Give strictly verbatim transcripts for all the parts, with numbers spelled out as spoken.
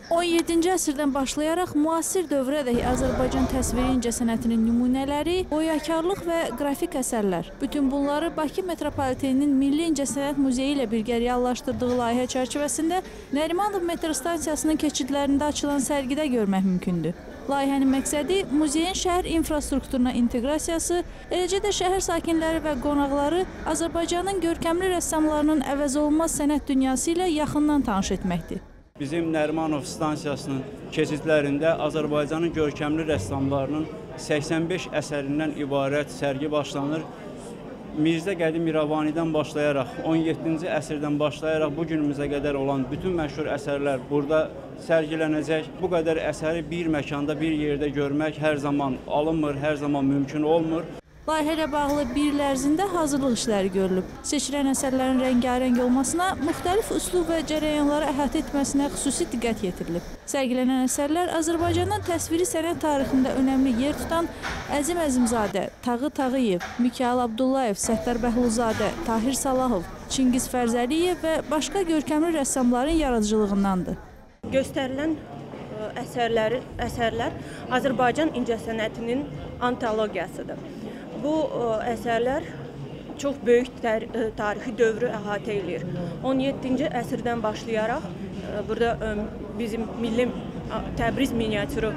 on yeddinci əsrdən başlayaraq müasir dövrədək Azərbaycan təsviri incəsənətinin nümunələri, boyakarlıq və qrafik əsərlər. Bütün bunları Bakı Metropoliteninin Milli İncəsənət Muzeyi ilə birgə reallaşdırdığı layihə çərçivəsində Nərimanov metro stansiyasının keçidlərində açılan sərgidə görmək mümkündür. Layihənin məqsədi muzeyin şəhər infrastrukturuna inteqrasiyası, eləcə də şəhər sakinləri və qonaqları Azərbaycanın görkəmli rəssamlarının əvəzolunmaz sənət dünyası ilə yaxından tanış etməkdir. Bizim Nərimanov stansiyasının keçidlərində Azərbaycanın görkəmli rəssamlarının səksən beş əsərindən ibarət sərgi başlanır. Mirzə Qədim İrəvanidən başlayaraq, on yeddinci əsrdən başlayaraq bu günümüzə qədər olan bütün məşhur əsərlər burada sərgilənəcək. Bu qədər əsəri bir məkanda, bir yerdə görmək hər zaman alınmır, hər zaman mümkün olmur. Layihə ilə bağlı bir il ərzində hazırlıq işləri görülüb. Seçilən əsərlərin rəngarəng olmasına, müxtəlif üslub və cərəyanları əhatə etməsinə xüsusi diqqət yetirilib. Sərgilənən əsərlər Azərbaycanın təsviri sənət tarixində önəmli yer tutan Əzim Əzimzadə, Tağı Tağıyev, Mikayıl Abdullayev, Səttar Bəhluzadə, Tahir Salahov, Çingiz Fərzəliyev və başqa görkəmli rəssamların yaradıcılığındandır. Göstərilən əsərlər, əsərlər Azərbaycan incəsənətinin antologiyasıdır. Bu əsərlər çox böyük tarixi dövrü əhatə edir. on yeddinci əsrdən başlayaraq burada bizim milli Təbriz miniatürü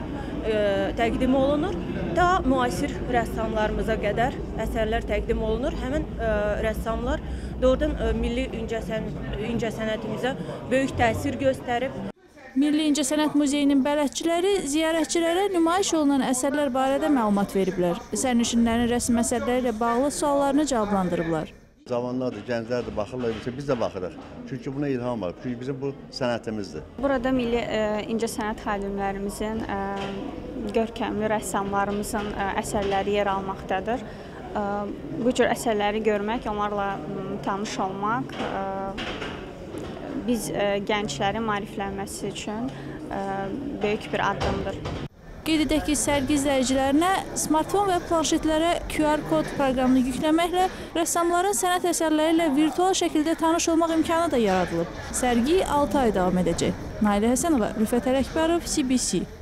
təqdim olunur. Ta müasir rəssamlarımıza qədər əsərlər təqdim olunur. Həmin rəssamlar doğrudan milli incəsənətimizə böyük təsir göstərib. Milli İncəsənət Muzeyinin bələdçiləri ziyarətçilərə nümayiş olunan əsərlər barədə məlumat veriblər. Sərnişinlərin rəsm əsərləri ilə bağlı suallarını cavablandırıblar. Zamanlardır, gənclərdir, baxırlar, biz də baxırıq. Çünki buna ilham var, çünki bizim bu sənətimizdir. Burada milli incəsənət xadimlərimizin, görkəmli rəssamlarımızın əsərləri yer almaqdadır. Bu cür əsərləri görmək, onlarla tanış olmaq, biz gənclərin maariflənməsi üçün böyük bir addımdır. Qeyd edək ki, sərgi izləyicilərinə smartfon və planşetlərə Q R kod proqramını yükləməklə rəssamların sənət əsərləri ilə virtual şəkildə tanış olmaq imkanı da yaradılıb. Sərgi altı ay davam edəcək. Nailə Həsənova, Rüfət Ələkbərov, C B C.